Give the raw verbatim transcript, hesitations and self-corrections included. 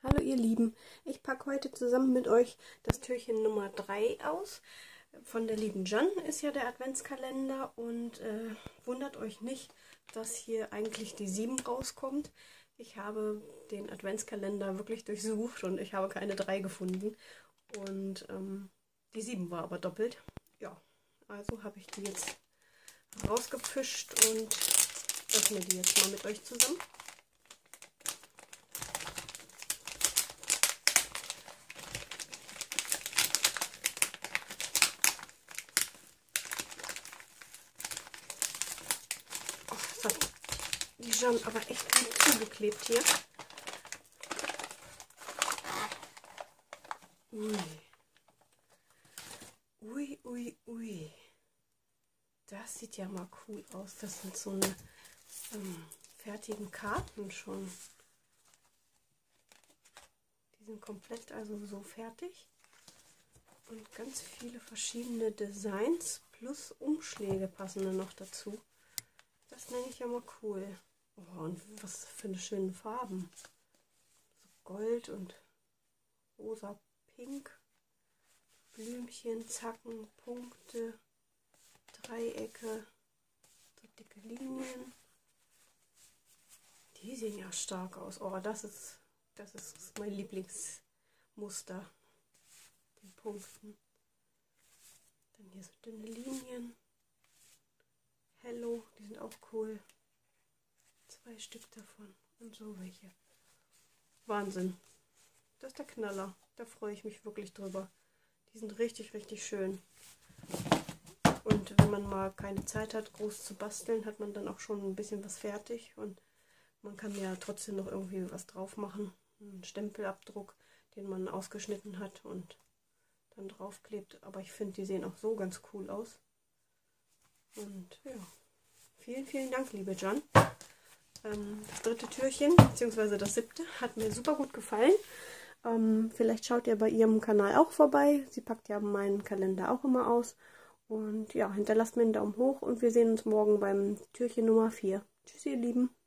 Hallo ihr Lieben, ich packe heute zusammen mit euch das Türchen Nummer drei aus. Von der lieben Jan ist ja der Adventskalender und äh, wundert euch nicht, dass hier eigentlich die sieben rauskommt. Ich habe den Adventskalender wirklich durchsucht und ich habe keine drei gefunden. Und ähm, die sieben war aber doppelt. Ja, also habe ich die jetzt rausgefischt und öffne die jetzt mal mit euch zusammen. Das hat die Jan aber echt gut zugeklebt hier. Ui. Ui, ui, ui. Das sieht ja mal cool aus. Das sind so eine ähm, fertigen Karten schon. Die sind komplett also so fertig. Und ganz viele verschiedene Designs plus Umschläge passen dann noch dazu. Das nenne ich ja mal cool. Oh, und was für eine schöne Farben. So Gold und rosa, pink. Blümchen, Zacken, Punkte, Dreiecke, so dicke Linien. Die sehen ja stark aus. Oh, das ist, das ist mein Lieblingsmuster. Die Punkten. Dann hier so dünne Linien. Hello, die sind auch cool. Zwei Stück davon und so welche. Wahnsinn. Das ist der Knaller. Da freue ich mich wirklich drüber. Die sind richtig, richtig schön. Und wenn man mal keine Zeit hat, groß zu basteln, hat man dann auch schon ein bisschen was fertig. Und man kann ja trotzdem noch irgendwie was drauf machen. Einen Stempelabdruck, den man ausgeschnitten hat und dann draufklebt. Aber ich finde, die sehen auch so ganz cool aus. Und ja, vielen, vielen Dank, liebe Jan. Ähm, das dritte Türchen, beziehungsweise das siebte, hat mir super gut gefallen. Ähm, vielleicht schaut ihr bei ihrem Kanal auch vorbei. Sie packt ja meinen Kalender auch immer aus. Und ja, hinterlasst mir einen Daumen hoch und wir sehen uns morgen beim Türchen Nummer vier. Tschüss, ihr Lieben.